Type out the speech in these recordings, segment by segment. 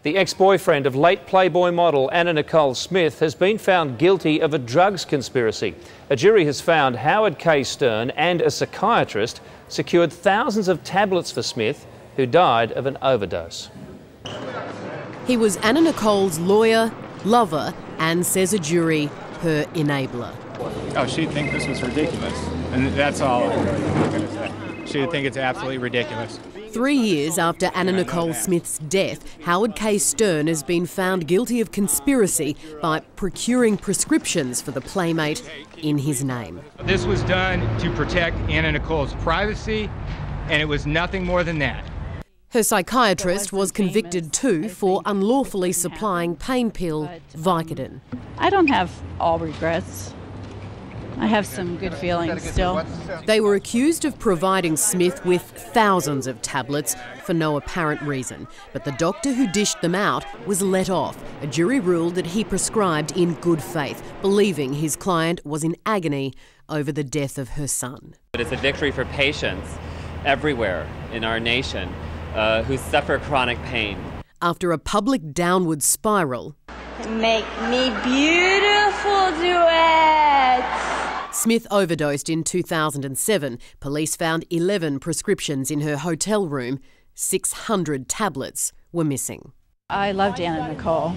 The ex-boyfriend of late Playboy model Anna Nicole Smith has been found guilty of a drugs conspiracy. A jury has found Howard K. Stern and a psychiatrist secured thousands of tablets for Smith, who died of an overdose. He was Anna Nicole's lawyer, lover, and, says a jury, her enabler. Oh, she'd think this was ridiculous. And that's all I'm going to say. She'd think it's absolutely ridiculous. 3 years after Anna Nicole Smith's death, Howard K. Stern has been found guilty of conspiracy by procuring prescriptions for the Playmate in his name. This was done to protect Anna Nicole's privacy, and it was nothing more than that. Her psychiatrist was convicted too for unlawfully supplying pain pill Vicodin. I don't have all regrets. I have some good feelings still. They were accused of providing Smith with thousands of tablets for no apparent reason, but the doctor who dished them out was let off. A jury ruled that he prescribed in good faith, believing his client was in agony over the death of her son. It's a victory for patients everywhere in our nation who suffer chronic pain. After a public downward spiral, make me beautiful, duet. Smith overdosed in 2007. Police found 11 prescriptions in her hotel room. 600 tablets were missing. I loved Anna Nicole.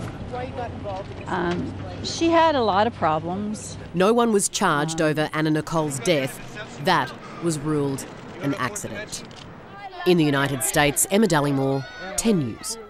She had a lot of problems. No one was charged over Anna Nicole's death. That was ruled an accident. In the United States, Emma Dallimore, 10 News.